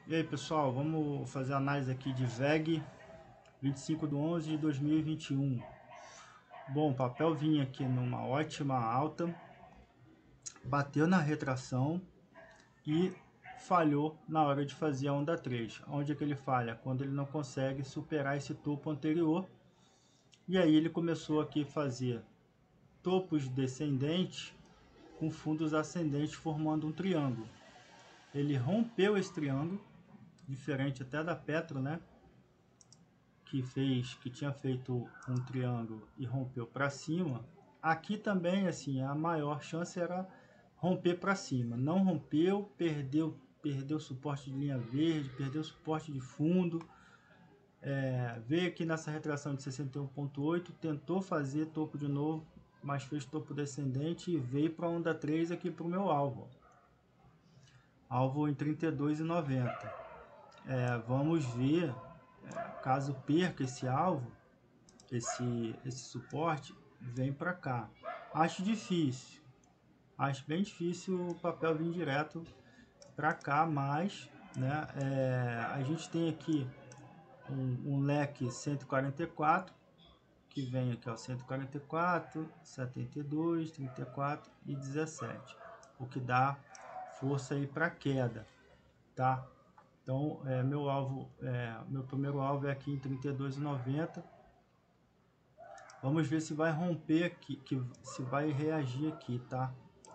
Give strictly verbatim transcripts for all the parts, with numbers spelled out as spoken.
E aí pessoal, vamos fazer a análise aqui de V E G vinte e cinco de onze de dois mil e vinte e um. Bom, o papel vinha aqui numa ótima alta, bateu na retração e falhou na hora de fazer a onda três. Onde é que ele falha? Quando ele não consegue superar esse topo anterior. E aí ele começou aqui a fazer topos descendentes com fundos ascendentes formando um triângulo. Ele rompeu esse triângulo, diferente até da Petro, né? Que fez, que tinha feito um triângulo e rompeu para cima. Aqui também, assim, a maior chance era romper para cima. Não rompeu, perdeu, perdeu suporte de linha verde, perdeu suporte de fundo. É, veio aqui nessa retração de sessenta e um ponto oito, tentou fazer topo de novo, mas fez topo descendente e veio para a onda três aqui para o meu alvo. Alvo em trinta e dois e noventa. É, vamos ver, é, caso perca esse alvo, esse, esse suporte, vem para cá. Acho difícil, acho bem difícil o papel vir direto para cá, mas né, é, a gente tem aqui um, um leque cento e quarenta e quatro, que vem aqui ao cento e quarenta e quatro, setenta e dois, trinta e quatro e dezessete, o que dá força aí para queda, tá? Então, é, meu alvo, é, meu primeiro alvo é aqui em trinta e dois e noventa. Vamos ver se vai romper aqui, que, se vai reagir aqui, tá?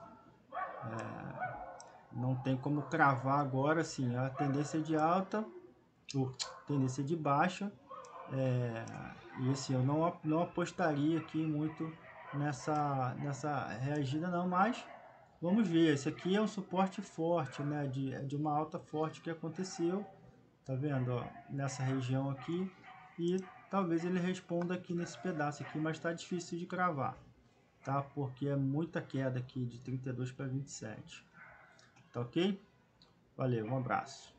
É, não tem como cravar agora, assim, a tendência de alta, ou tendência de baixa, é, e assim, eu não, não apostaria aqui muito nessa, nessa reagida não, mas vamos ver. Esse aqui é um suporte forte, né, de, de uma alta forte que aconteceu, tá vendo, ó, nessa região aqui, e talvez ele responda aqui nesse pedaço aqui, mas tá difícil de cravar, tá? Porque é muita queda aqui de trinta e dois para vinte e sete. Tá ok? Valeu, um abraço.